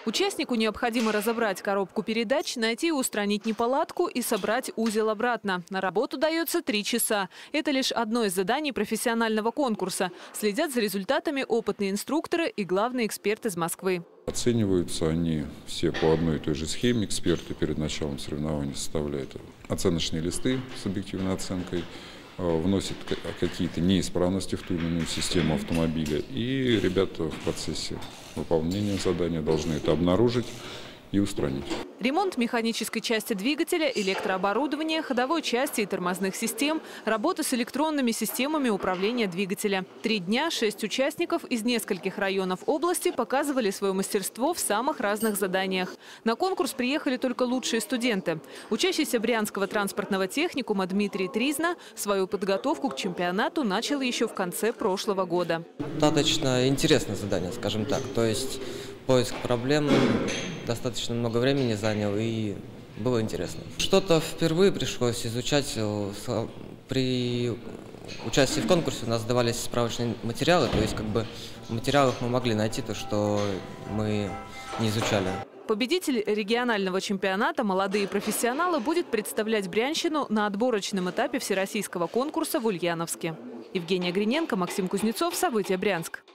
Участнику необходимо разобрать коробку передач, найти и устранить неполадку и собрать узел обратно. На работу дается 3 часа. Это лишь одно из заданий профессионального конкурса. Следят за результатами опытные инструкторы и главный эксперт из Москвы. Оцениваются они все по одной и той же схеме. Эксперты перед началом соревнований составляют оценочные листы с объективной оценкой, вносят какие-то неисправности в ту или иную систему автомобиля. И ребята в процессе выполнения задания должны это обнаружить и устранить. Ремонт механической части двигателя, электрооборудования, ходовой части и тормозных систем, работа с электронными системами управления двигателя. 3 дня 6 участников из нескольких районов области показывали свое мастерство в самых разных заданиях. На конкурс приехали только лучшие студенты. Учащийся Брянского транспортного техникума Дмитрий Тризна свою подготовку к чемпионату начал еще в конце прошлого года. Достаточно интересное задание, скажем так. То есть поиск проблем достаточно много времени занял и было интересно. Что-то впервые пришлось изучать. При участии в конкурсе у нас давались справочные материалы, то есть в материалах мы могли найти то, что мы не изучали. Победитель регионального чемпионата «Молодые профессионалы» будет представлять Брянщину на отборочном этапе всероссийского конкурса в Ульяновске. Евгения Гриненко, Максим Кузнецов. События Брянск.